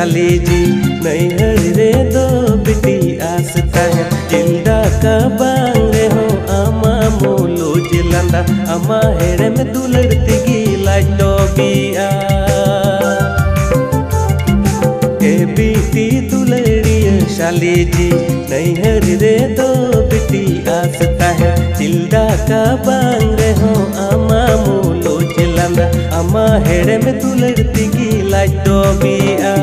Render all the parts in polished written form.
साली जी नैहर रे दो बिटी आसता है जिंदा का बांग रे हो आमा मोलो जिलंदा आमा हेरे में दुलड़ती गिला डोबिया ए बिटी दुलड़िया साली जी नैहर रे दो बिटी आसता है जिंदा का बांग रे हो आमा मोलो जिलंदा आमा हेरे में दुलड़ती गिला डोबिया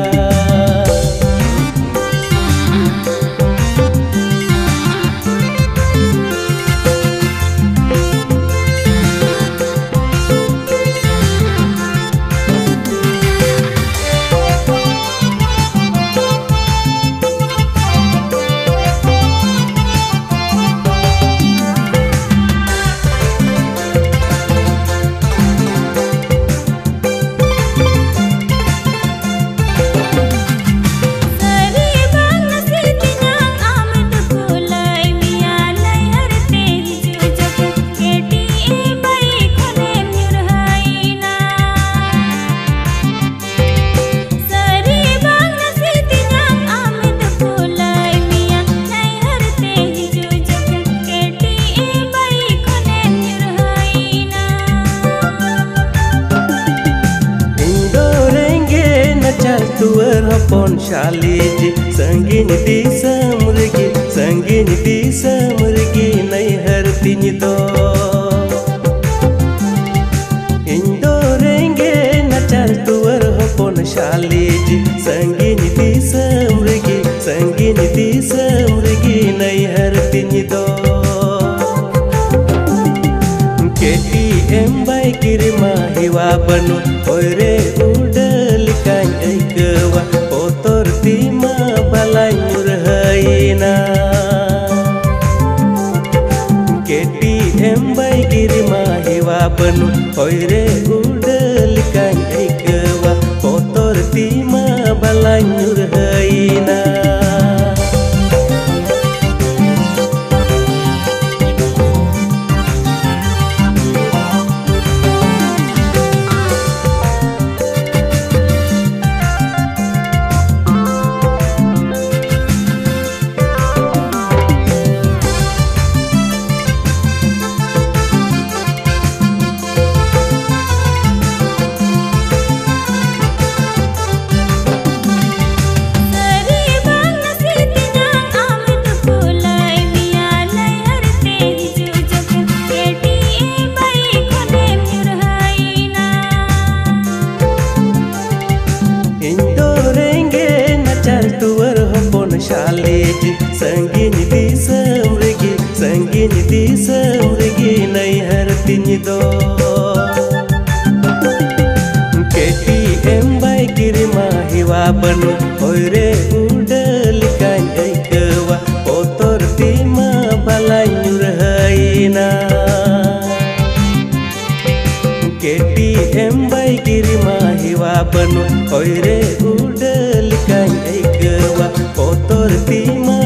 तुअर हपन शाली जी संगीन दी समरगी नैहर तिनी दो इन दो रेंगे नचर तुअर हपन शाली जी संगीन दी समरगी नैहर तिनी दो KTM बाई किरमा हिवा बनु ओरे उडल कान ऐकवा ओतर तिमा balanyur haina KTM bayi kirima hewa benu oire udel kan eikewa kotor tima balanyur haina शालेज संगीन दी समरगी नैहर तिनी दो KTM बाई किरमा हिवा बनु ओरे उडल कान ऐकवा ओतर तिमा balanyur haina KTM bayi kirima hiwa benu oire udel kan eikewa kotor tima